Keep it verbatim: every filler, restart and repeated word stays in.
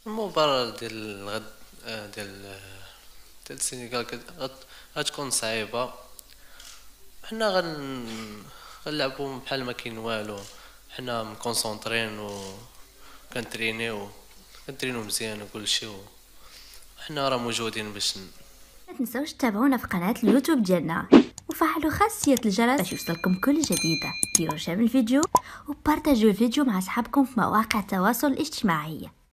المباراة ديال الغد آه، ديال آه، ديال السنغال كت- غت- غتكون صعيبة. حنا غن غنلعبو بحال ما كاين والو. حنا مكونسونطرين و كنترينيو كنترينيو مزيان وكلشي، وحنا راه موجودين باش ن- ما تنسوش تتابعونا في قناة اليوتيوب ديالنا وفعلوا خاصية الجرس باش يوصلكم كل جديدة. ديروا شير الفيديو وبارتاجوا الفيديو مع اصحابكم في مواقع التواصل الاجتماعي.